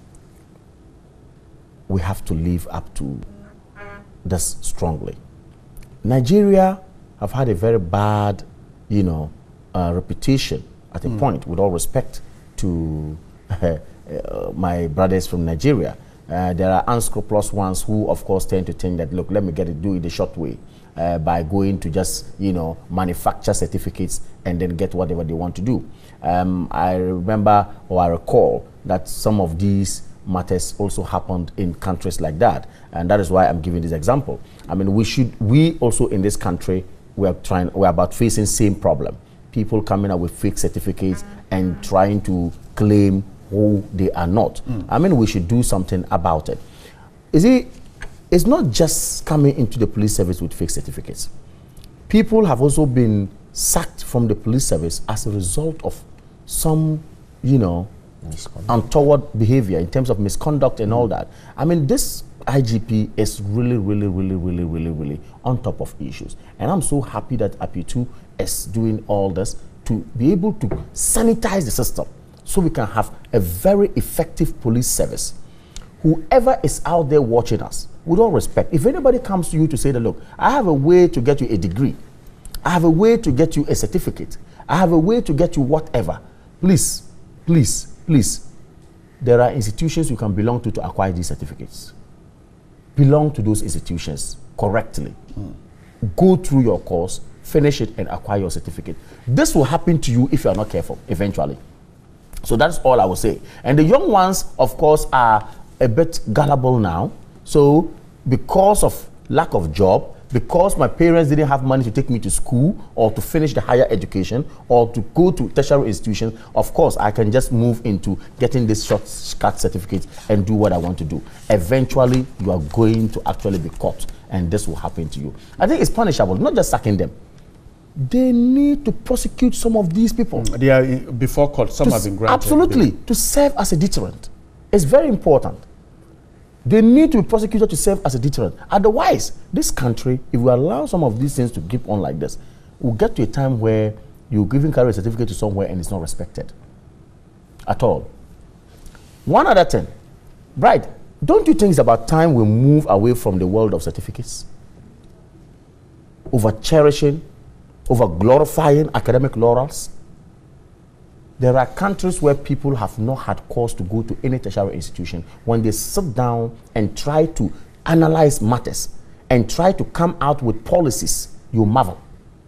we have to live up to this strongly. Nigeria have had a very bad, you know, uh, reputation at a mm. point, with all respect to uh, uh, my brothers from Nigeria. Uh, there are unscrupulous ones who, of course, tend to think that, look, let me get it, do it the short way, uh, by going to just, you know, manufacture certificates and then get whatever they want to do. Um, I remember, or I recall, that some of these matters also happened in countries like that, and that is why I'm giving this example. I mean, we should, we also in this country, we are trying, we're about facing same problem. People coming up with fake certificates and trying to claim who they are not. Mm. I mean, we should do something about it. Is it? It's not just coming into the police service with fake certificates. people have also been sacked from the police service as a result of some, you know, untoward behavior in terms of misconduct and all that. I mean, this I G P is really, really, really, really, really, really on top of issues. And I'm so happy that A P I two is doing all this to be able to sanitize the system so we can have a very effective police service. Whoever is out there watching us, with all respect, if anybody comes to you to say that, look, I have a way to get you a degree, I have a way to get you a certificate, I have a way to get you whatever, please, please, please, there are institutions you can belong to to acquire these certificates. Belong to those institutions correctly. Mm. Go through your course, finish it, and acquire your certificate. This will happen to you if you are not careful, eventually. So that's all I will say. And the young ones, of course, are a bit gullible now. So because of lack of job, because my parents didn't have money to take me to school or to finish the higher education or to go to tertiary institutions, of course, I can just move into getting this shortcut certificate and do what I want to do. Eventually, you are going to actually be caught, and this will happen to you. I think it's punishable, not just sacking them. They need to prosecute some of these people. They are before court, some have been granted. Absolutely, to serve as a deterrent. It's very important. They need to be prosecuted to serve as a deterrent. Otherwise, this country, if we allow some of these things to keep on like this, we'll get to a time where you even carry a certificate to somewhere and it's not respected at all. One other thing, Bright, don't you think it's about time we move away from the world of certificates? Over cherishing, over glorifying academic laurels? There are countries where people have not had cause to go to any tertiary institution. When they sit down and try to analyze matters and try to come out with policies, you marvel.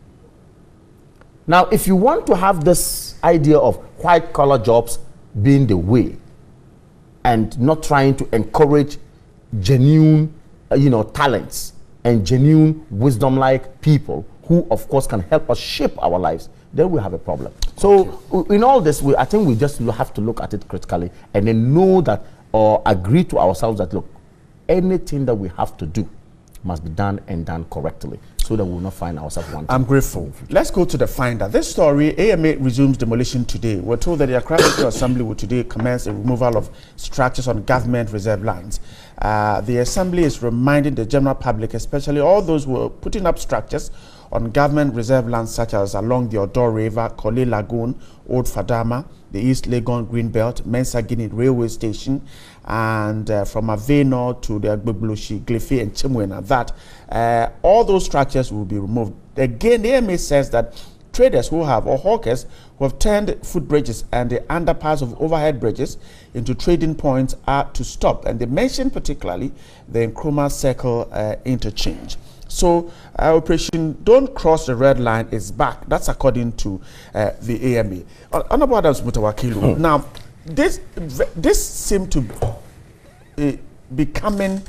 Now, if you want to have this idea of white-collar jobs being the way and not trying to encourage genuine, uh, you know, talents and genuine wisdom-like people who, of course, can help us shape our lives, then we have a problem. So in all this, we, I think we just have to look at it critically and then know that or agree to ourselves that, look, anything that we have to do must be done and done correctly so that we will not find ourselves wanting. I'm grateful. Let's go to the finder. This story, A M A resumes demolition today. We're told that the Accra National Assembly will today commence a removal of structures on government reserve lands. Uh, the Assembly is reminding the general public, especially all those who are putting up structures on government reserve lands such as along the Odor River, Korle Lagoon, Old Fadama, the East Legon Greenbelt, Mensa Guinea Railway Station, and uh, from Aveno to the Agbebloshi, Glefe, and Chimwena, that uh, all those structures will be removed. Again, the A M A says that traders who have, or hawkers who have turned footbridges and the underparts of overhead bridges into trading points are to stop. And they mention particularly the Nkrumah Circle uh, interchange. So uh, Operation Don't Cross the Red Line is back. That's according to uh, the A M A. Uh, Honorable Adams Mutawakilu, hmm. now this this seemed to uh, be coming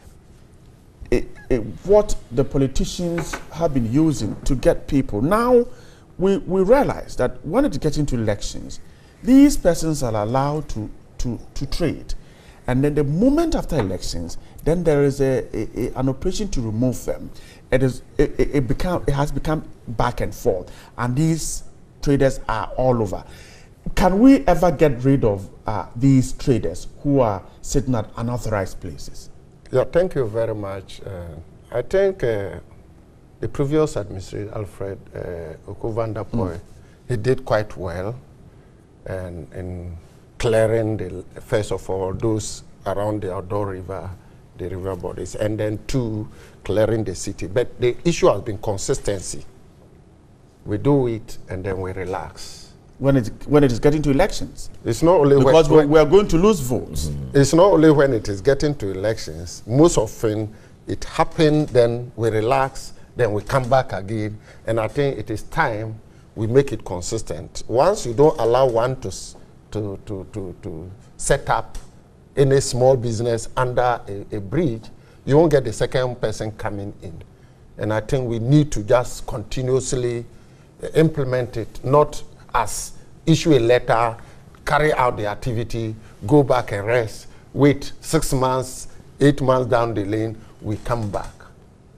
uh, uh, what the politicians have been using to get people. Now we, we realize that when it gets into elections, these persons are allowed to, to, to trade. And then the moment after elections, then there is a, a, a, an operation to remove them. It is it, it, it become it has become back and forth, and these traders are all over. Can we ever get rid of uh, these traders who are sitting at unauthorized places? Yeah, thank you very much. Uh, I think uh, the previous administrator, Alfred uh, Okuvandapoy, mm. he did quite well, and in clearing the first of all those around the Odor River, the river bodies, and then two, clearing the city. But the issue has been consistency. We do it and then we relax. When it when it is getting to elections, it's not only because when, we are going to lose votes. Mm. It's not only when it is getting to elections. Most often it happens, then we relax, then we come back again. And I think it is time we make it consistent. Once you don't allow one to to to to, to set up any small business under a, a bridge, you won't get the second person coming in. And I think we need to just continuously uh, implement it, not as issue a letter, carry out the activity, go back and rest, wait six months, eight months down the lane, we come back.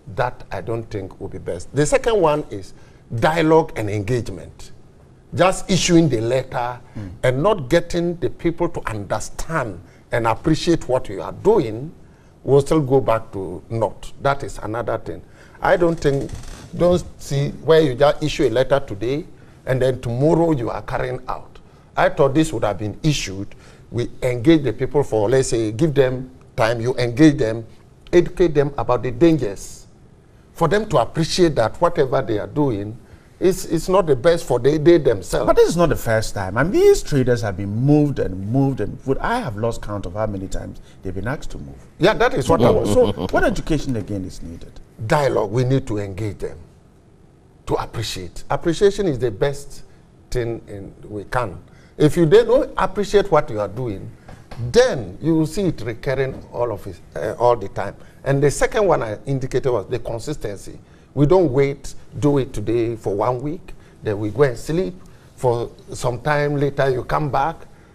that I don't think will be best. The second one is dialogue and engagement. Just issuing the letter mm. and not getting the people to understand and appreciate what you are doing will still go back to naught. That is another thing. I don't think, don't see where you just issue a letter today and then tomorrow you are carrying out. I thought this would have been issued. We engage the people for, let's say, give them time, you engage them, educate them about the dangers, for them to appreciate that whatever they are doing is, is not the best for they, they themselves. But this is not the first time. And these traders have been moved and moved and moved. I have lost count of how many times they've been asked to move. Yeah, that is what I was. So what education again is needed? Dialogue. We need to engage them to appreciate. Appreciation is the best thing in, we can. If you don't appreciate what you are doing, then you will see it recurring all of it, uh, all the time. And the second one I indicated was the consistency. We don't wait, do it today for one week, then we go and sleep. For some time later, you come back.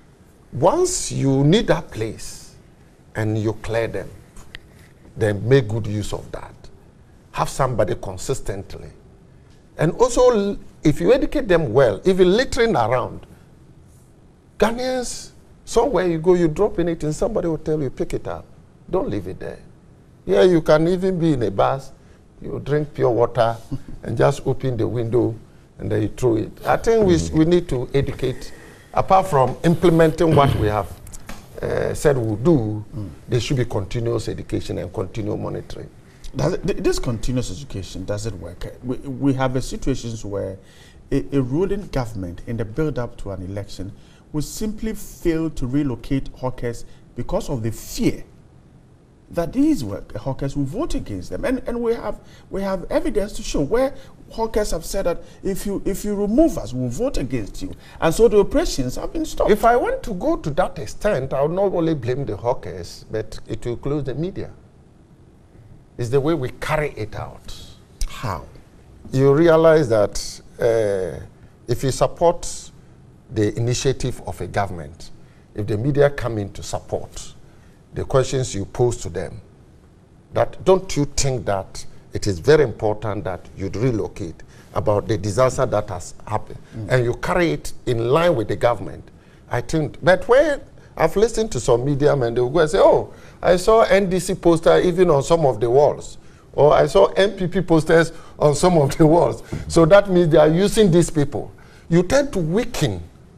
Once you need that place and you clear them, then make good use of that. Have somebody consistently. And also, if you educate them well, if you're littering around, Ghanaians, somewhere you go, you drop in it and somebody will tell you, pick it up. Don't leave it there. Yeah, you can even be in a bus, you drink pure water and just open the window and then you throw it. I think we, we need to educate. Apart from implementing what we have uh, said we'll do, mm. there should be continuous education and continual monitoring. Does it, this continuous education, does it work? We, we have a situations where a, a ruling government in the build-up to an election will simply fail to relocate hawkers because of the fear that these work, hawkers will vote against them. And, and we have we have evidence to show where hawkers have said that if you if you remove us, we'll vote against you. And so the operations have been stopped. If I want to go to that extent, I will not only blame the hawkers, but it will include the media. It's the way we carry it out. How? You realize that uh, if you support the initiative of a government, if the media come in to support, the questions you pose to them, that don't you think that it is very important that you relocate about the disaster that has happened, mm. and you carry it in line with the government? I think, but when I've listened to some media men, they will go and say, oh, I saw N D C poster even on some of the walls, or I saw N P P posters on some of the walls. So that means they are using these people. You tend to weaken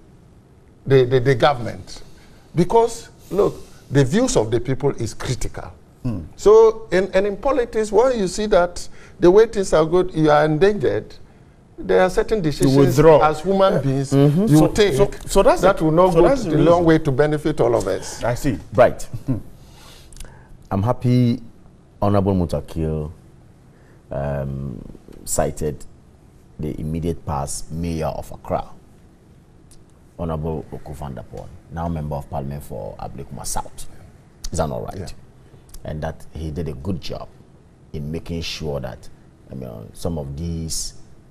the, the, the government because, look, the views of the people is critical. Hmm. So, in, and in politics, when you see that the way things are good, you are endangered, there are certain decisions as human uh, beings mm-hmm. you so, take so, so that's that the, will not so go the, the long way to benefit all of us. I see. Right. Hmm. I'm happy Honorable Mutakil um, cited the immediate past mayor of Accra, Honorable Okufandapon, now member of parliament for Ablekuma South. Is that not right? Yeah. And that he did a good job in making sure that I mean, some of these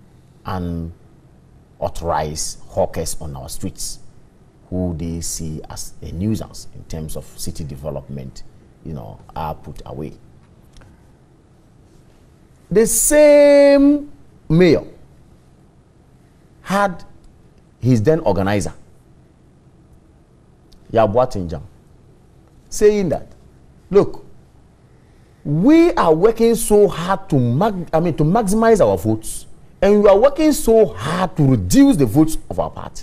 unauthorized hawkers on our streets, who they see as a nuisance in terms of city development, you know, are put away. The same mayor had his then organizer, Yabwa Tinjam, saying that, look, we are working so hard to mag I mean to maximize our votes, and we are working so hard to reduce the votes of our party.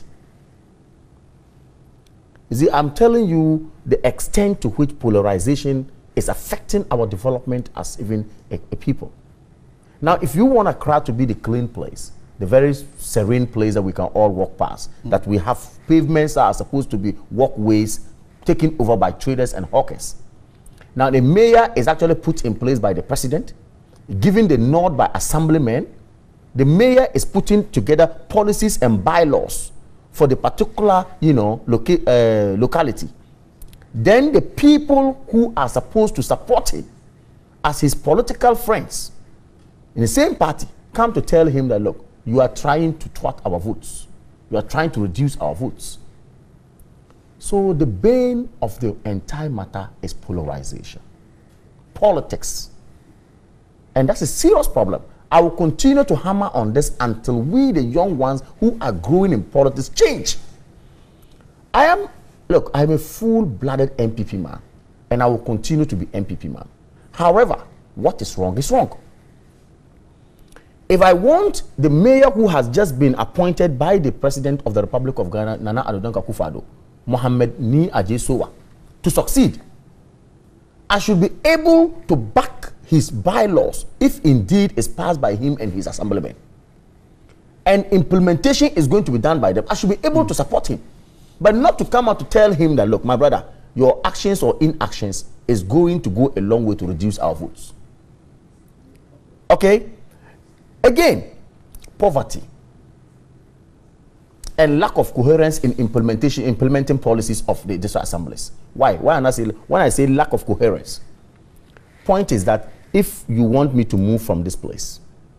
You see, I'm telling you the extent to which polarization is affecting our development as even a, a people. Now, if you want Accra to be the clean place, the very serene place that we can all walk past, mm. that we have pavements that are supposed to be walkways taken over by traders and hawkers. Now, the mayor is actually put in place by the president, given the nod by assemblymen. The mayor is putting together policies and bylaws for the particular, you know, loca uh, locality. Then the people who are supposed to support him as his political friends in the same party come to tell him that, look, you are trying to thwart our votes. You are trying to reduce our votes. So the bane of the entire matter is polarization. Politics And that's a serious problem. I will continue to hammer on this until we, the young ones who are growing in politics, change. I am, look, I'm a full-blooded N P P man, and I will continue to be N P P man. However, what is wrong is wrong. If I want the mayor who has just been appointed by the President of the Republic of Ghana, Nana Addo Dankwa Akufo-Addo, Mohamed Ni Adjesowa, to succeed, I should be able to back his bylaws if indeed is passed by him and his assemblymen. And implementation is going to be done by them. I should be able mm. to support him. But not to come out to tell him that, look, my brother, your actions or inactions is going to go a long way to reduce our votes. Okay? Again, poverty and lack of coherence in implementation, implementing policies of the district assemblies. Why? Why when I say, when I say lack of coherence, point is that if you want me to move from this place,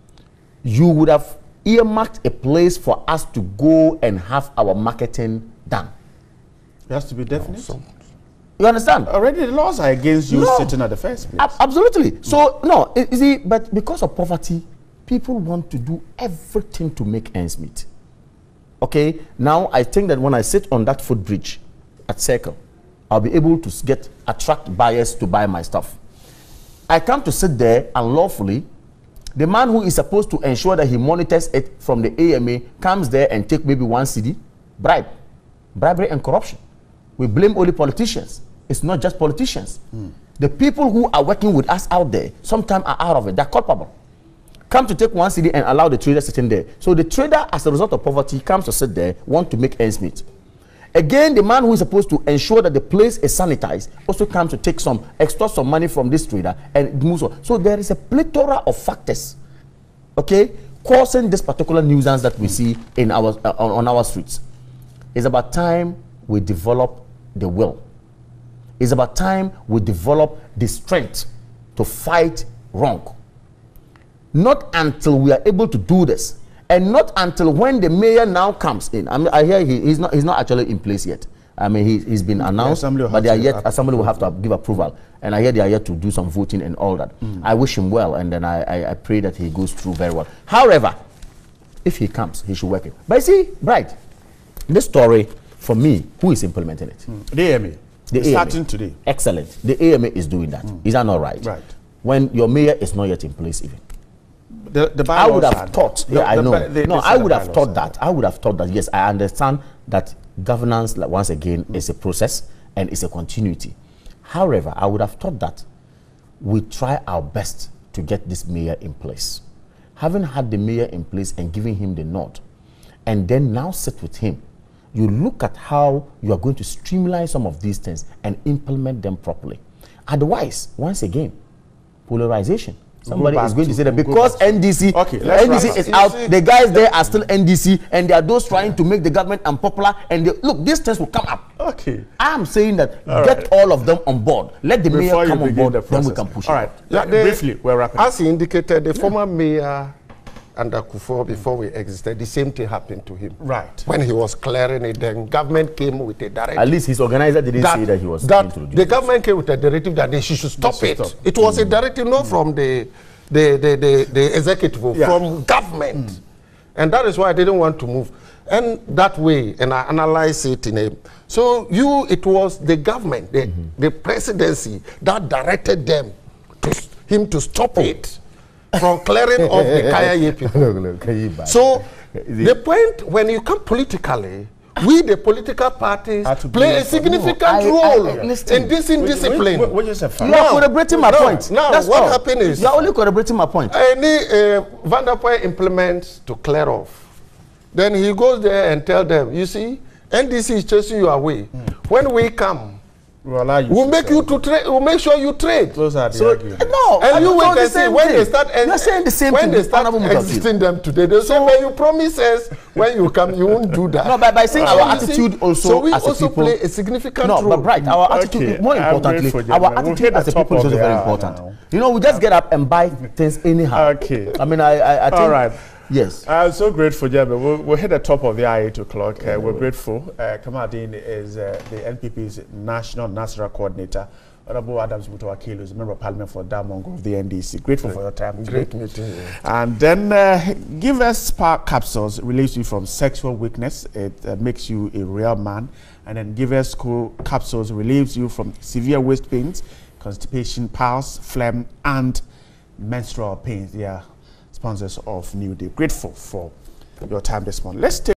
you would have earmarked a place for us to go and have our marketing done. It has to be definite. Awesome. You understand? Already the laws are against you No. sitting at the first place. Ab absolutely. Mm. So, no, you see, but because of poverty, people want to do everything to make ends meet. Okay? Now, I think that when I sit on that footbridge at Circle, I'll be able to get, attract buyers to buy my stuff. I come to sit there unlawfully. The man who is supposed to ensure that he monitors it from the A M A comes there and take maybe one C D, bribe, bribery and corruption. We blame only politicians. It's not just politicians. Mm. The people who are working with us out there sometimes are out of it. They're culpable. Come to take one C D and allow the trader sitting there. So the trader, as a result of poverty, comes to sit there, want to make ends meet. Again, the man who is supposed to ensure that the place is sanitized also comes to take some, extort some money from this trader and moves on. So there is a plethora of factors, okay, causing this particular nuisance that we see in our, uh, on, on our streets. It's about time we develop the will. It's about time we develop the strength to fight wrong. Not until we are able to do this, and not until when the mayor now comes in. I mean, I hear he, he's not he's not actually in place yet. I mean, he, he's been announced, the but they are yet assembly will have to give approval, and I hear they are yet to do some voting and all that. Mm. I wish him well, and then I, I I pray that he goes through very well. However, if he comes, he should work it. But you see, right, this story for me, who is implementing it? Mm. The A M A. The it's A M A. Starting today. Excellent. The A M A is doing that. Mm. Is that not right? Right. When your mayor is not yet in place, even. The, the I would have thought, the, yeah, I the, know. the, no, I would have thought that. I would have thought that, yes, I understand that governance, like, once again, mm. is a process and it's a continuity. However, I would have thought that we try our best to get this mayor in place. Having had the mayor in place and giving him the nod, and then now sit with him, you look at how you are going to streamline some of these things and implement them properly. Otherwise, once again, polarization. Somebody is going to, to say that we'll because N D C, okay, N D C is out, the guys there are still N D C, and they are those trying yeah. to make the government unpopular. And they, look, these things will come up. Okay, I am saying that all get right. all of them on board. Let the Before mayor come on board, the then we can push. All it. right, yeah, they, briefly, we're wrapping. As he indicated, the yeah. former mayor under Kufuor, before we existed, the same thing happened to him. Right. When he was clearing it, then government came with a directive. At least his organizer didn't that, say that he was that introduced. The government came with a directive that they should stop should it. stop. It was mm. a directive not mm. from the the, the, the, the executive, yeah. from government. Mm. And that is why I didn't want to move. And that way, and I analyze it in a... So you, it was the government, the, mm-hmm. the presidency that directed them, to, him to stop it from clearing off the Kaya people. Look, look, so the point, when you come politically, we, the political parties, play a significant no, role I, I, in this indiscipline. What, what, what you you are corroborating my no, point. Now, That's what all. happened is... You are only corroborating my point. Any uh, Van der Poel implements to clear off. Then he goes there and tell them, you see, N D C is chasing you away. Mm. When we come, we'll, allow you we'll to make you to trade. We'll make sure you trade. Those are the so, arguments. No, and you wait and see when thing. they start. You're saying the same when thing. they start existing them today, they say, "When you promise us, when you come, you won't do that." No, by, by saying uh, our attitude see, also. So we as also a people, play a significant no, role. No, but right, our attitude. Okay. More importantly, our attitude we'll as a people is also very important. Now. You know, we just get up and buy things anyhow. Okay. I mean, I, I, I think. All right. Yes. I'm so grateful, Jabba. We'll, we'll hit the top of the hour, eight o'clock. Uh, we're grateful. Uh, Kamaldeen is uh, the N P P's National National Coordinator Honorable Adams Mutuakilo is a member of Parliament for Damongo of the N D C. Grateful Great. for your time. Great meeting. Yeah. And then uh, give us spa capsules, relieves you from sexual weakness. It uh, makes you a real man. And then give us cool capsules, relieves you from severe waist pains, constipation, piles, phlegm, and menstrual pains. They are sponsors of New Day. Grateful for your time this morning. Let's take